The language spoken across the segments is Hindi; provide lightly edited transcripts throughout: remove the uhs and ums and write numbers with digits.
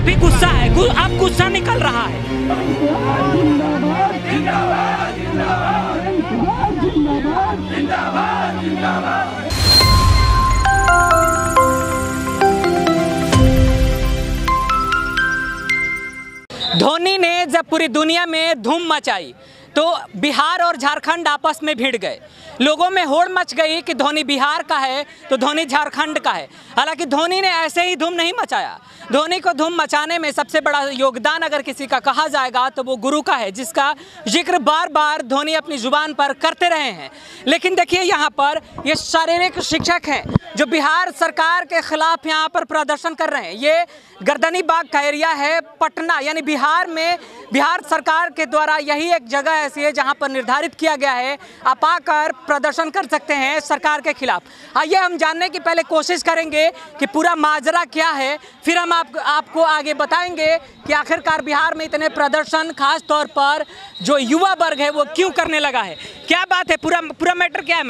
भी गुस्सा है, अब गुस्सा निकल रहा है। धोनी ने जब पूरी दुनिया में धूम मचाई तो बिहार और झारखंड आपस में भिड़ गए। लोगों में होड़ मच गई कि धोनी बिहार का है तो धोनी झारखंड का है। हालांकि धोनी ने ऐसे ही धूम नहीं मचाया। धोनी को धूम मचाने में सबसे बड़ा योगदान अगर किसी का कहा जाएगा तो वो गुरु का है, जिसका जिक्र बार बार धोनी अपनी जुबान पर करते रहे हैं। लेकिन देखिए यहाँ पर ये शारीरिक शिक्षक हैं जो बिहार सरकार के खिलाफ यहाँ पर प्रदर्शन कर रहे हैं। ये गर्दनी बाग का एरिया है, पटना यानी बिहार में। बिहार सरकार के द्वारा यही एक जगह ऐसी है जहाँ पर निर्धारित किया गया है आप आकर प्रदर्शन कर सकते हैं सरकार के खिलाफ। आइए हम जानने की पहले कोशिश करेंगे कि पूरा माजरा क्या है, फिर हम आपको आगे बताएंगे कि आखिरकार बिहार में इतने प्रदर्शन खास तौर पर जो युवा वर्ग है वो क्यों करने लगा है। क्या बात है, पूरा मैटर क्या है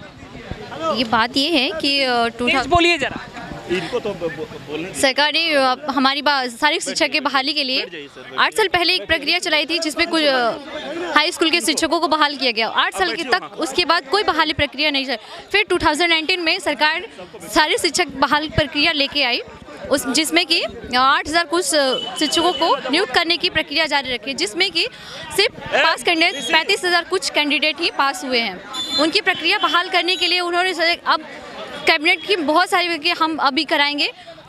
मैडम? ये बात ये है कि बोलिए जरा। इनको तो बोलने सरकार ने हमारी शारीरिक शिक्षा के बहाली के लिए 8 साल पहले एक प्रक्रिया चलाई थी जिसमें कुछ हाई स्कूल के शिक्षकों को बहाल किया गया। 8 साल तक उसके बाद कोई बहाली प्रक्रिया नहीं चली। फिर 2019 में सरकार शारीरिक शिक्षक बहाल प्रक्रिया लेके आई, उस जिसमें कि 8000 कुछ शिक्षकों को नियुक्त करने की प्रक्रिया जारी रखी, जिसमें कि सिर्फ पास करने 35,000 कुछ कैंडिडेट ही पास हुए हैं। उनकी प्रक्रिया बहाल करने के लिए उन्होंने अब कैबिनेट की बहुत सारी हम अभी कराएंगे,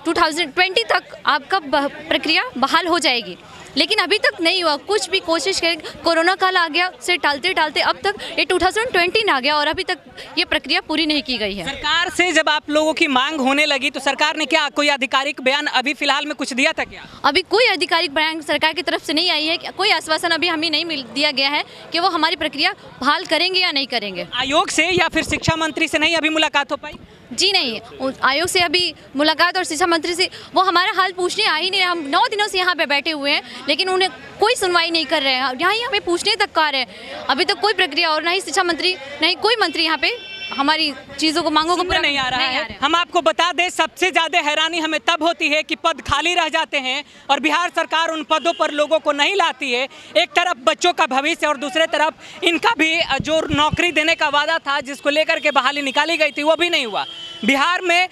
2020 तक आपका प्रक्रिया बहाल हो जाएगी। लेकिन अभी तक नहीं हुआ, कुछ भी कोशिश करें। कोरोना काल आ गया, से टालते टालते अब तक ये 2020 आ गया और अभी तक ये प्रक्रिया पूरी नहीं की गई है। सरकार से जब आप लोगों की मांग होने लगी तो सरकार ने क्या कोई आधिकारिक बयान अभी फिलहाल में कुछ दिया था क्या? अभी कोई आधिकारिक बयान सरकार की तरफ से नहीं आई है, कोई आश्वासन अभी हमें नहीं दिया गया है कि वो हमारी प्रक्रिया बहाल करेंगे या नहीं करेंगे। आयोग से या फिर शिक्षा मंत्री से नहीं अभी मुलाकात हो पाई? जी नहीं, आयोग से अभी मुलाकात और शिक्षा मंत्री से वो हमारा हाल पूछने आ ही नहीं रहे। हम 9 दिनों से यहाँ पे बैठे हुए हैं लेकिन उन्हें कोई सुनवाई नहीं कर रहे हैं। यहाँ ही हमें पूछने तक आ रहे हैं, अभी तक कोई प्रक्रिया और ना ही शिक्षा मंत्री नहीं कोई मंत्री यहाँ पे हमारी चीज़ों को मांगों को पूरा नहीं आ रहा है। हम आपको बता दें, सबसे ज़्यादा हैरानी हमें तब होती है कि पद खाली रह जाते हैं और बिहार सरकार उन पदों पर लोगों को नहीं लाती है। एक तरफ बच्चों का भविष्य और दूसरे तरफ इनका भी जो नौकरी देने का वादा था जिसको लेकर के बहाली निकाली गई थी वो भी नहीं हुआ। बिहार में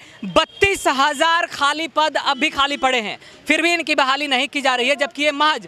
32,000 खाली पद अब भी खाली पड़े हैं, फिर भी इनकी बहाली नहीं की जा रही है, जबकि ये महज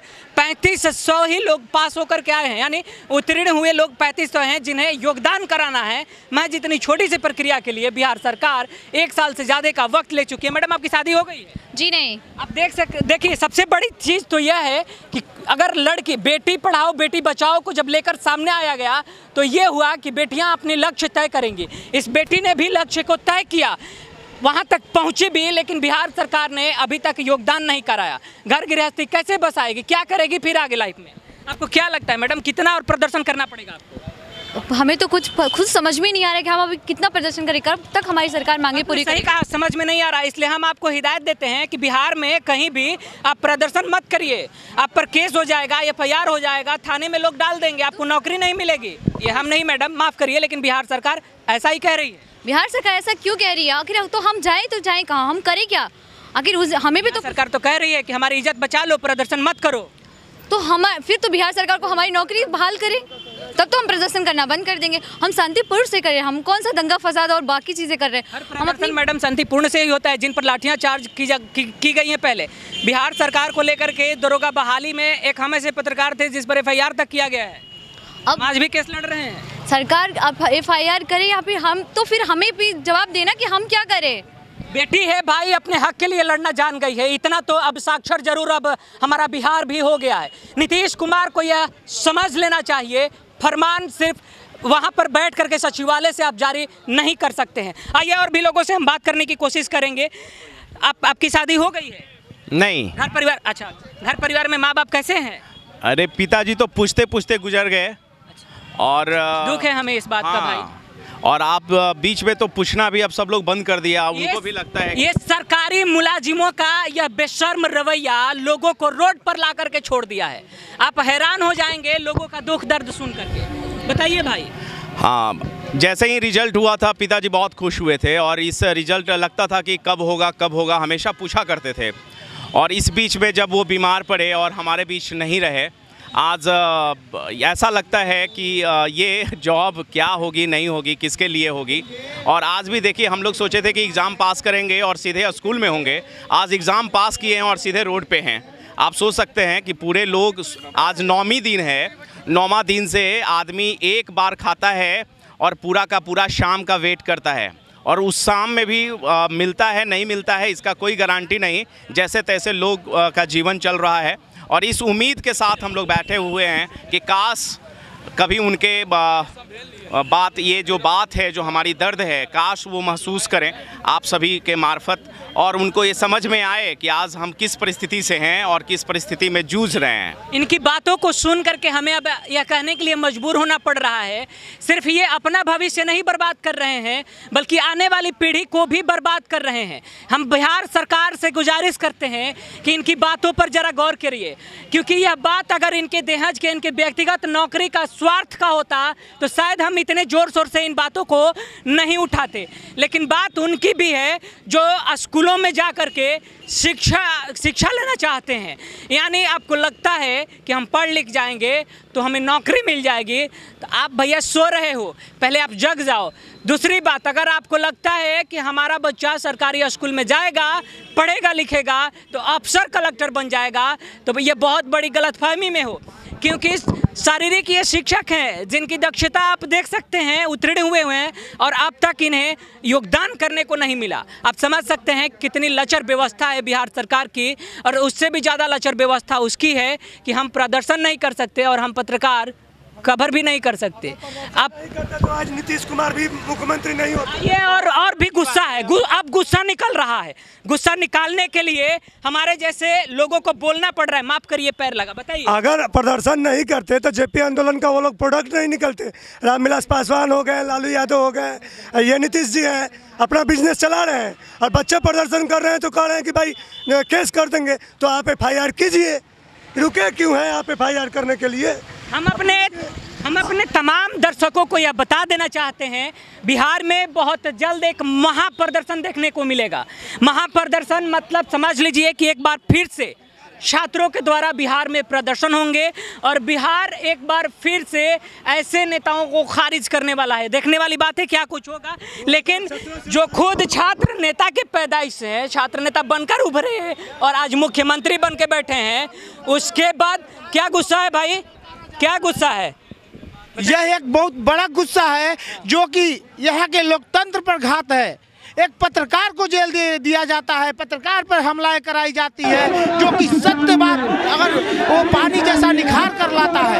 3500 ही लोग पास होकर के आए हैं, यानी उत्तीर्ण हुए लोग 3500 हैं जिन्हें योगदान कराना है। महज इतनी छोटी सी प्रक्रिया के लिए बिहार सरकार 1 साल से ज़्यादा का वक्त ले चुकी है। मैडम, आपकी शादी हो गई है? जी नहीं। आप देखिए, सबसे बड़ी चीज़ तो यह है कि अगर लड़की बेटी पढ़ाओ बेटी बचाओ को जब लेकर सामने आया गया तो ये हुआ कि बेटियां अपने लक्ष्य तय करेंगी। इस बेटी ने भी लक्ष्य को तय किया, वहाँ तक पहुँची भी, लेकिन बिहार सरकार ने अभी तक योगदान नहीं कराया। घर गृहस्थी कैसे बसाएगी, क्या करेगी फिर आगे लाइफ में? आपको क्या लगता है मैडम, कितना और प्रदर्शन करना पड़ेगा आपको? हमें तो कुछ खुद समझ में नहीं आ रहा है कि हम अभी कितना प्रदर्शन करें, कब तक हमारी सरकार मांगे पूरी करेगी। सही कहा, समझ में नहीं आ रहा है, इसलिए हम आपको हिदायत देते हैं कि बिहार में कहीं भी आप प्रदर्शन मत करिए। आप पर केस हो जाएगा, FIR हो जाएगा, थाने में लोग डाल देंगे, आपको नौकरी नहीं मिलेगी। ये हम नहीं मैडम, माफ़ करिए, लेकिन बिहार सरकार ऐसा ही कह रही है। बिहार सरकार ऐसा क्यों कह रही है? आखिर तो हम जाएँ कहाँ, हम करें क्या? आखिर हमें भी तो सरकार तो कह रही है कि हमारी इज्जत बचा लो, प्रदर्शन मत करो। तो फिर तो बिहार सरकार को हमारी नौकरी बहाल करे, तब तो हम प्रदर्शन करना बंद कर देंगे। हम शांतिपूर्ण से करें, हम कौन सा दंगा फसाद और बाकी चीज़ें कर रहे हैं। हम अपनी मैडम शांतिपूर्ण से ही होता है। जिन पर लाठियां चार्ज की गई हैं पहले बिहार सरकार को लेकर के, दरोगा बहाली में एक हम ऐसे पत्रकार थे जिस पर FIR तक किया गया है, अब आज भी केस लड़ रहे हैं। सरकार अब FIR करे या फिर हम, तो फिर हमें भी जवाब देना कि हम क्या करें। बेटी है भाई, अपने हक के लिए लड़ना जान गई है, इतना तो अब साक्षर जरूर अब हमारा बिहार भी हो गया है। नीतीश कुमार को यह समझ लेना चाहिए, फरमान सिर्फ वहाँ पर बैठ करके सचिवालय से आप जारी नहीं कर सकते हैं। आइए और भी लोगों से हम बात करने की कोशिश करेंगे। आपकी शादी हो गई है? नहीं। घर परिवार? अच्छा, घर परिवार में माँ बाप कैसे हैं? अरे पिताजी तो पूछते पूछते गुजर गए। अच्छा। और दुख है हमें इस बात का भाई। और आप बीच में तो पूछना भी अब सब लोग बंद कर दिया, उनको भी लगता है ये सरकारी मुलाजिमों का यह बेशर्म रवैया लोगों को रोड पर ला करके छोड़ दिया है। आप हैरान हो जाएंगे लोगों का दुख दर्द सुन करके। बताइए भाई। हाँ, जैसे ही रिजल्ट हुआ था पिताजी बहुत खुश हुए थे और इस रिजल्ट लगता था कि कब होगा हमेशा पूछा करते थे। और इस बीच में जब वो बीमार पड़े और हमारे बीच नहीं रहे, आज ऐसा लगता है कि ये जॉब क्या होगी, नहीं होगी, किसके लिए होगी। और आज भी देखिए, हम लोग सोचे थे कि एग्ज़ाम पास करेंगे और सीधे स्कूल में होंगे, आज एग्ज़ाम पास किए हैं और सीधे रोड पे हैं। आप सोच सकते हैं कि पूरे लोग, आज 9वां दिन है, 9वां दिन से आदमी एक बार खाता है और पूरा का पूरा शाम का वेट करता है, और उस शाम में भी मिलता है नहीं मिलता है इसका कोई गारंटी नहीं, जैसे तैसे लोग का जीवन चल रहा है। और इस उम्मीद के साथ हम लोग बैठे हुए हैं कि काश कभी उनके बात, ये जो बात है, जो हमारी दर्द है, काश वो महसूस करें आप सभी के मार्फत, और उनको ये समझ में आए कि आज हम किस परिस्थिति से हैं और किस परिस्थिति में जूझ रहे हैं। इनकी बातों को सुन करके हमें अब यह कहने के लिए मजबूर होना पड़ रहा है, सिर्फ ये अपना भविष्य नहीं बर्बाद कर रहे हैं, बल्कि आने वाली पीढ़ी को भी बर्बाद कर रहे हैं। हम बिहार सरकार से गुजारिश करते हैं कि इनकी बातों पर जरा गौर करिए, क्योंकि यह बात अगर इनके देहज के, इनके व्यक्तिगत नौकरी का, स्वार्थ का होता तो शायद हम इतने जोर शोर से इन बातों को नहीं उठाते। लेकिन बात उनकी भी है जो स्कूलों में जा करके शिक्षा लेना चाहते हैं। यानी आपको लगता है कि हम पढ़ लिख जाएंगे तो हमें नौकरी मिल जाएगी, तो आप भैया सो रहे हो, पहले आप जग जाओ। दूसरी बात, अगर आपको लगता है कि हमारा बच्चा सरकारी स्कूल में जाएगा, पढ़ेगा लिखेगा तो अफसर कलेक्टर बन जाएगा, तो ये बहुत बड़ी गलतफहमी में हो, क्योंकि शारीरिक ये शिक्षक हैं जिनकी दक्षता आप देख सकते हैं उत्तीर्ण हुए हैं और अब तक इन्हें योगदान करने को नहीं मिला। आप समझ सकते हैं कितनी लचर व्यवस्था है बिहार सरकार की, और उससे भी ज़्यादा लचर व्यवस्था उसकी है कि हम प्रदर्शन नहीं कर सकते और हम पत्रकार कवर भी नहीं कर सकते। आप तो आज नीतीश कुमार भी मुख्यमंत्री नहीं होते। ये और भी गुस्सा है, अब गुस्सा निकल रहा है। गुस्सा निकालने के लिए हमारे जैसे लोगों को बोलना पड़ रहा है। माफ करिए, पैर लगा, बताइए। अगर प्रदर्शन नहीं करते तो जेपी आंदोलन का वो लोग प्रोडक्ट नहीं निकलते। रामविलास पासवान हो गए, लालू यादव हो गए, ये नीतीश जी हैं, अपना बिजनेस चला रहे हैं, और बच्चे प्रदर्शन कर रहे हैं तो कह रहे हैं कि भाई केस कर देंगे। तो आप FIR कीजिए, रुके क्यों हैं आप FIR करने के लिए? हम अपने तमाम दर्शकों को यह बता देना चाहते हैं, बिहार में बहुत जल्द एक महाप्रदर्शन देखने को मिलेगा। महाप्रदर्शन मतलब समझ लीजिए कि एक बार फिर से छात्रों के द्वारा बिहार में प्रदर्शन होंगे और बिहार एक बार फिर से ऐसे नेताओं को खारिज करने वाला है। देखने वाली बात है क्या कुछ होगा, लेकिन जो खुद छात्र नेता के पैदाइश से है, छात्र नेता बनकर उभरे हैं और आज मुख्यमंत्री बन के बैठे हैं, उसके बाद क्या गुस्सा है भाई, क्या गुस्सा है? यह एक बहुत बड़ा गुस्सा है जो कि यहाँ के लोकतंत्र पर घात है। एक पत्रकार को जेल दे दिया जाता है, पत्रकार पर हमलाएं कराई जाती है, जो कि सत्य बात अगर वो पानी जैसा निखार कर लाता है।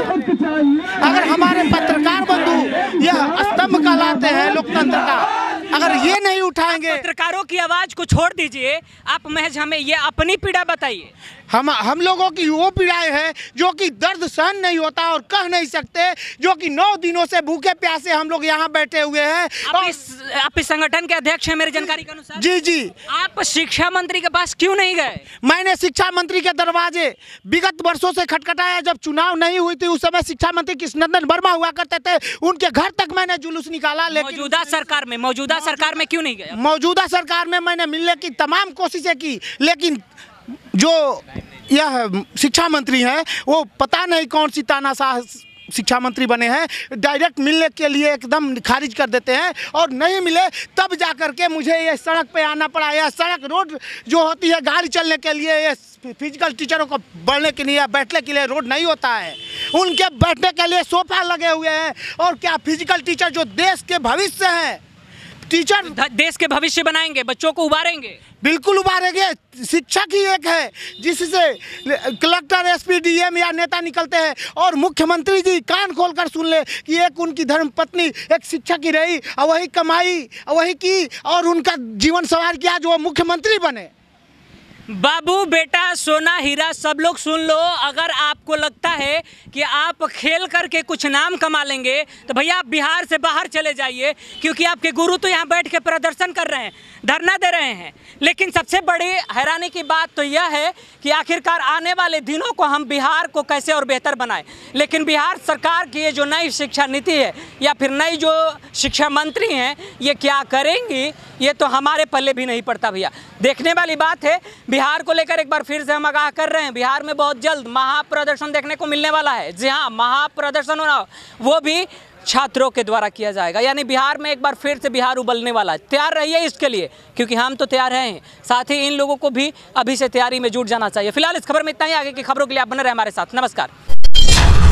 अगर हमारे पत्रकार बंधु यह स्तंभ कहलाते हैं लोकतंत्र का, अगर ये नहीं उठाएंगे। पत्रकारों की आवाज को छोड़ दीजिए, आप महज हमें ये अपनी पीड़ा बताइए। हम लोगों की वो पीड़ाएं है जो कि दर्द सहन नहीं होता और कह नहीं सकते, जो कि 9 दिनों से भूखे प्यासे हम लोग यहाँ बैठे हुए हैं। आप इस संगठन के अध्यक्ष हैं मेरी जानकारी के अनुसार? जी जी। आप शिक्षा मंत्री के पास क्यों नहीं गए? मैंने शिक्षा मंत्री के दरवाजे विगत वर्षों से खटखटाया। जब चुनाव नहीं हुई थी उस समय शिक्षा मंत्री कृष्णनंदन वर्मा हुआ करते थे, उनके घर तक मैंने जुलूस निकाला। लेकिन मौजूदा सरकार में क्यों नहीं गए? मौजूदा सरकार में मैंने मिलने की तमाम कोशिशें की, लेकिन जो यह शिक्षा मंत्री हैं वो पता नहीं कौन सी तानाशाह शिक्षा मंत्री बने हैं, डायरेक्ट मिलने के लिए एकदम खारिज कर देते हैं, और नहीं मिले तब जा कर के मुझे ये सड़क पे आना पड़ा। यह सड़क रोड जो होती है गाड़ी चलने के लिए, ये फिजिकल टीचरों को बढ़ने के लिए बैठने के लिए रोड नहीं होता है, उनके बैठने के लिए सोफा लगे हुए हैं। और क्या फिजिकल टीचर जो देश के भविष्य हैं, टीचर देश के भविष्य बनाएंगे, बच्चों को उबारेंगे, बिल्कुल उबारेंगे। शिक्षक ही एक है जिससे कलेक्टर, SP, DM या नेता निकलते हैं। और मुख्यमंत्री जी कान खोलकर सुन ले कि एक उनकी धर्मपत्नी एक शिक्षक ही रही, वही कमाई वही की और उनका जीवन सवार किया जो मुख्यमंत्री बने। बाबू बेटा सोना हीरा सब लोग सुन लो, अगर आपको लगता है कि आप खेल करके कुछ नाम कमा लेंगे तो भैया आप बिहार से बाहर चले जाइए, क्योंकि आपके गुरु तो यहाँ बैठ के प्रदर्शन कर रहे हैं। धरना दे रहे हैं। लेकिन सबसे बड़ी हैरानी की बात तो यह है कि आखिरकार आने वाले दिनों को हम बिहार को कैसे और बेहतर बनाएं। लेकिन बिहार सरकार की ये जो नई शिक्षा नीति है या फिर नई जो शिक्षा मंत्री हैं ये क्या करेंगी, ये तो हमारे पल्ले भी नहीं पड़ता भैया। देखने वाली बात है। बिहार को लेकर एक बार फिर से हम आगाह कर रहे हैं, बिहार में बहुत जल्द महाप्रदर्शन देखने को मिलने वाला है। जी हाँ, महाप्रदर्शन होना, वो भी छात्रों के द्वारा किया जाएगा। यानी बिहार में एक बार फिर से बिहार उबलने वाला है। तैयार रहिए इसके लिए, क्योंकि हम तो तैयार हैं, साथ ही इन लोगों को भी अभी से तैयारी में जुट जाना चाहिए। फिलहाल इस खबर में इतना ही। आगे की खबरों के लिए आप बने रहे हमारे साथ। नमस्कार।